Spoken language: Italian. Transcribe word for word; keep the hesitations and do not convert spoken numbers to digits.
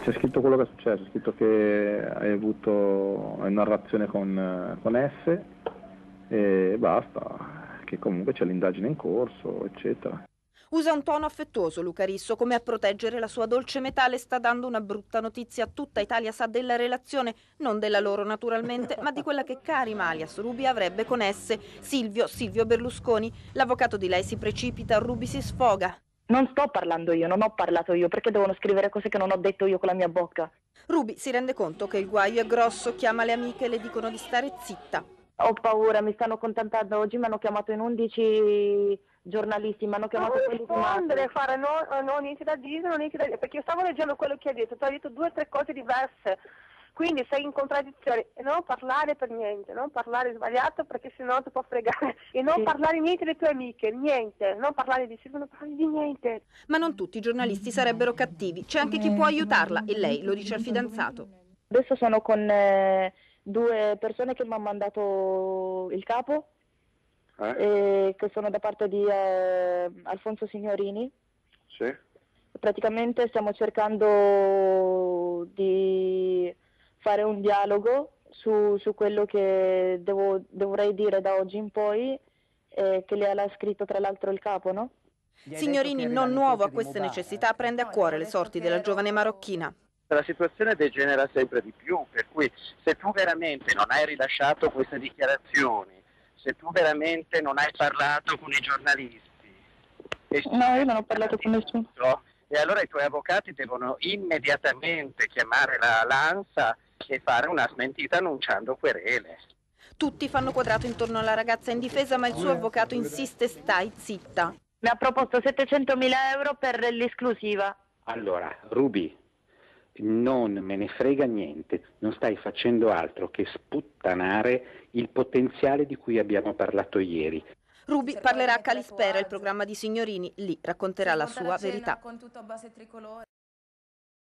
C'è scritto quello che è successo, c'è scritto che hai avuto una narrazione con, con S e basta, che comunque c'è l'indagine in corso, eccetera. Usa un tono affettuoso Luca Risso, come a proteggere la sua dolce metà le sta dando una brutta notizia. Tutta Italia sa della relazione, non della loro naturalmente, ma di quella che Karima alias Ruby avrebbe con S, Silvio, Silvio Berlusconi. L'avvocato di lei si precipita, Ruby si sfoga. Non sto parlando io, non ho parlato io, perché devono scrivere cose che non ho detto io con la mia bocca? Ruby si rende conto che il guaio è grosso, chiama le amiche e le dicono di stare zitta. Ho paura, mi stanno contattando oggi, mi hanno chiamato in undici giornalisti, mi hanno chiamato non quelli di rispondere, Mafia. fare no, no, niente da dire, no, niente da dire, perché io stavo leggendo quello che hai detto, tu hai detto due o tre cose diverse, quindi sei in contraddizione, e non parlare per niente, non parlare sbagliato perché sennò ti può fregare, e non Sì. parlare niente delle tue amiche, niente, non parlare di Silvio, non parlare di niente. Ma non tutti i giornalisti sarebbero cattivi, c'è anche chi può aiutarla e lei lo dice al fidanzato. Adesso sono con eh, due persone che mi hanno mandato il capo, Eh? eh, che sono da parte di eh, Alfonso Signorini. Sì? Praticamente stiamo cercando di fare un dialogo su, su quello che devo, dovrei dire da oggi in poi, eh, che le ha scritto tra l'altro il capo, no? Signorini, non nuovo a queste necessità, prende a cuore le sorti della giovane marocchina. La situazione degenera sempre di più, per cui se tu veramente non hai rilasciato queste dichiarazioni, se tu veramente non hai parlato con i giornalisti, e No, io non ho parlato con nessuno. e allora i tuoi avvocati devono immediatamente chiamare la l'ANSA e fare una smentita annunciando querele. Tutti fanno quadrato intorno alla ragazza in difesa, ma il suo avvocato insiste, stai zitta. Mi ha proposto settecentomila euro per l'esclusiva. Allora, Ruby, non me ne frega niente, non stai facendo altro che sputtanare il potenziale di cui abbiamo parlato ieri. Ruby parlerà a Calispera, il programma di Signorini, lì racconterà la sua verità. Con tutto a base tricolore.